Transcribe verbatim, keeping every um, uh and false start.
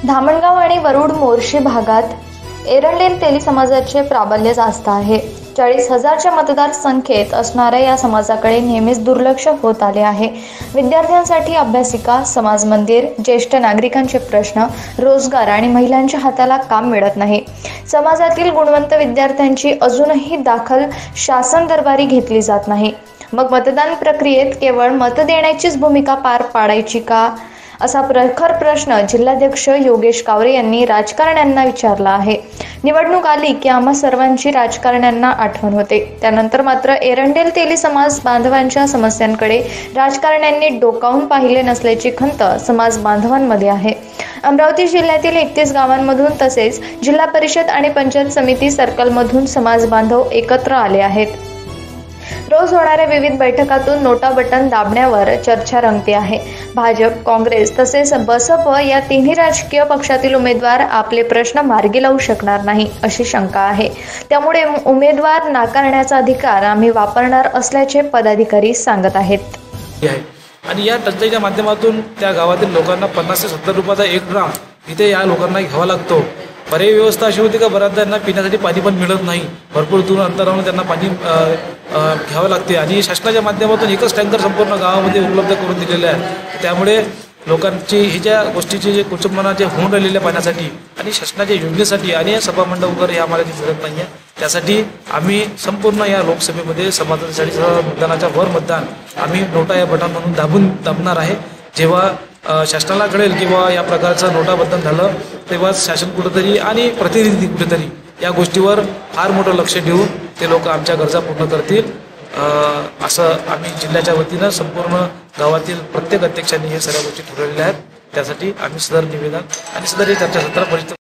धामणगाव आणि वरुड मोर्शी भागात एरंडेल तेली समाजाचे प्राबल्य जास्त आहे. चाळीस हजारच्या मतदारसंख्येत असणाऱ्या या समाजाकडे नेहमीच दुर्लक्ष होत आले आहे. विद्यार्थ्यांसाठी अभ्यासिका, समाज मंदिर, ज्येष्ठ नागरिकांचे प्रश्न, रोजगार आणि महिलांच्या हाताला काम मिळत नाही. समाजातील गुणवंत विद्यार्थ्यांची अजूनही दाखल शासन दरबारी घेतली जात नाही. मग मतदान प्रक्रियेत केवळ मत देण्याचीच भूमिका पार पाडायची का, असा प्रखर प्रश्न जिल्हाध्यक्ष योगेश कावरे यांनी राजकारण्यांना विचारला आहे. निवडणूक आली की आम्हा सर्वांची राजकारण्यांना आठवण होते. त्यानंतर मात्र एरंडेल तेली समाज बांधवांच्या समस्यांकडे राजकारण्यांनी डोकावून पाहिले नसल्याची खंत समाज बांधवांमध्ये आहे. अमरावती जिल्ह्यातील एकतीस गावांमधून तसेच जिल्हा परिषद आणि पंचायत समिती सर्कलमधून समाज बांधव एकत्र आले आहेत. रोज होणाऱ्या विविध बैठकातून नोटा बटन दाबण्यावर चर्चा रंगते आहे. भाजप, काँग्रेस तसेच बसप या तिन्ही राजकीय पक्षातील उमेदवार आपले प्रश्न मार्गी लावू शकणार नाही अशी शंका आहे. त्यामुळे उमेदवार नाकारण्याचा अधिकार आम्ही वापरणार असल्याचे पदाधिकारी सांगत आहेत. आणि या टंचाईच्या माध्यमातून त्या गावातील लोकांना पन्नास ते सत्तर रुपयाचा एक ड्राम इथे या लोकांना घ्यावा लागतो. पर्यायी व्यवस्था अशी होती का बऱ्याचदा त्यांना पिण्यासाठी पाणी पण मिळत नाही. भरपूर दूर अंतरावरून त्यांना पाणी घ्यावं लागते आणि शासनाच्या माध्यमातून एकच टँकर संपूर्ण गावामध्ये उपलब्ध करून दिलेले आहे. त्यामुळे लोकांची ही ज्या गोष्टीची जे कुचंबना जे होऊन राहिलेल्या पाण्यासाठी आणि शासनाच्या योजनेसाठी आणि सभामंडप वगैरे हे आम्हाला मिळत नाही आहे. त्यासाठी आम्ही संपूर्ण या लोकसभेमध्ये समाजासाठी मतदानाच्या वर मतदान आम्ही नोटा या बटन म्हणून दाबून दाबणार आहे. जेव्हा शासनाला कळेल किंवा या प्रकारचं नोटाबद्दल झालं तेव्हा शासन कुठंतरी आणि प्रतिनिधी कुठेतरी या गोष्टीवर फार मोठं लक्ष देऊन ते लोक आमच्या गरजा पूर्ण करतील असं आम्ही जिल्ह्याच्या वतीनं संपूर्ण गावातील प्रत्येक अध्यक्षांनी हे सगळ्या गोष्टी ठरवलेल्या आहेत. त्यासाठी आम्ही सदर निवेदन आणि सदर हे चर्चासत्र परिचित